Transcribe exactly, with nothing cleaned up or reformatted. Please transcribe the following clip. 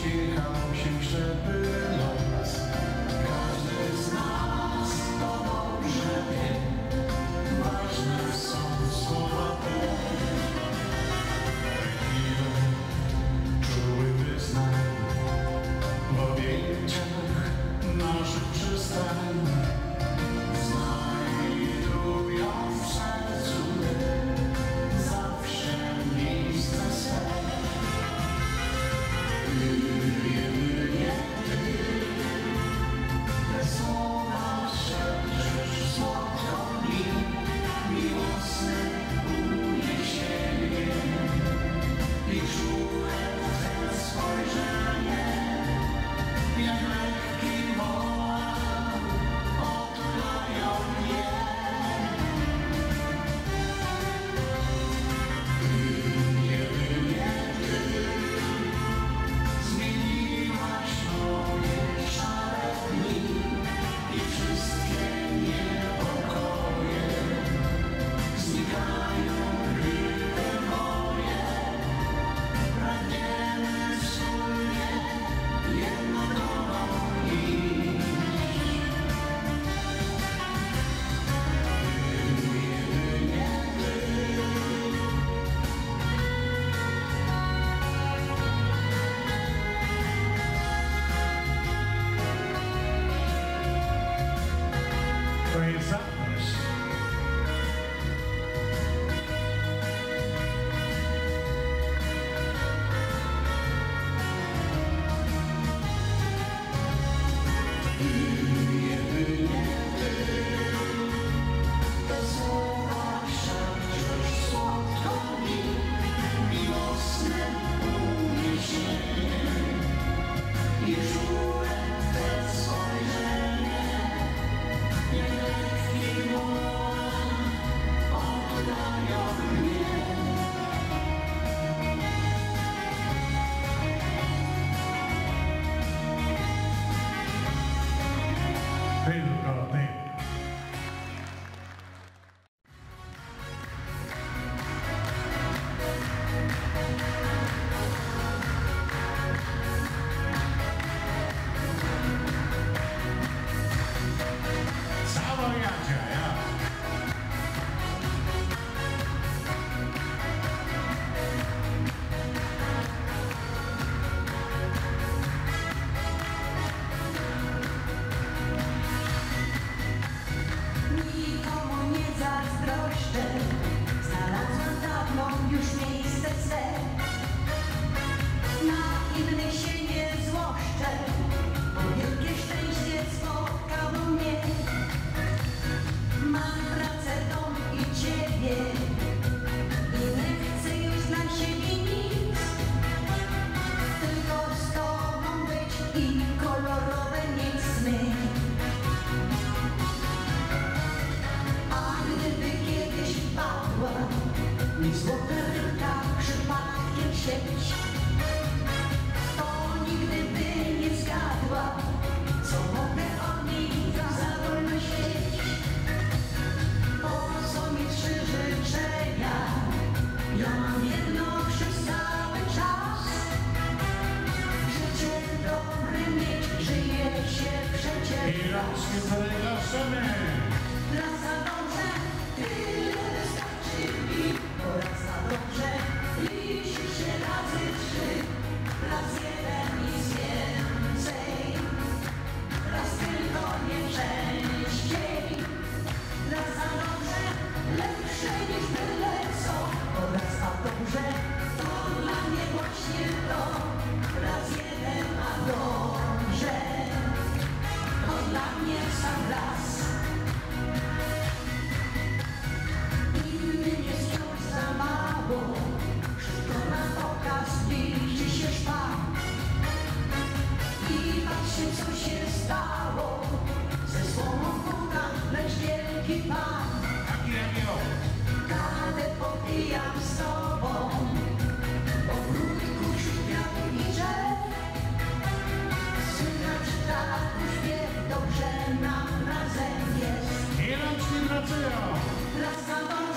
uciekał się ślepy los. Każdy z nas to dobrze wie, ważne są słowa te. Chwile czuły wyznań w objęciach naszych przystań. Znajdują w sercu zawsze miejsce swe. Wiemy nie ty, te słowa szepczesz słodko mi, miłosne uniesienie i czułe Twe spojrzenie, jak lekki wołam, otulają mnie. Gdyby nie Ty, zmieniłaś moje szare dni i wszystkie niepokoje. Znikają grypy moje, pragniemy wspólnie jedną drogą iść. Gdyby nie Ty. To jest zapis. Gdyby nie Ty, te słowa szepczesz słodko mi, miłosne uniesienie i czułe Twe spojrzenie, jak lekki wołam, otulają mnie. Tylko Ty. Cała Jadzia, ja. Nikomu nie zazdroszczę, znalazłam dawno już miejsce swe. Na innych się nie złoszczę, bo wielkie szczęście spotkało mnie. Mam pracę, dom i Ciebie i nie chcę już dla siebie nic, tylko z Tobą być i kolorowe mieć sny. A gdyby kiedyś wpadła mi złota rybka przypadkiem w sieć, to nigdy by nie zgadła, co mogę od niej za wolno chcieć. Po co mi trzy życzenia? Ja mam jedno przez cały czas. Życie dobre mieć, żyje się przecież I rączki zalegaszemy. raz za dobrze, tyle wystarczy mi, bo raz za dobrze liczy się razy trzy, raz jeden nic więcej, raz tylko nie częściej, raz za dobrze lepsze niż byle co, bo raz za dobrze to dla mnie właśnie to, raz jeden a dobrze, to dla mnie sam raz. Inny nie wciąż za mało, wszystko na pokaz liczy się szpak. I patrzcie, co się stało, ze słomą Boga, lecz wielki Pan. Kawę popijam z Tobą, w ogródku wśród kwiatów i drzew. Słychać ptaków śpiew, dobrze nam razem jest. I rączki pracują. Raz za dobrze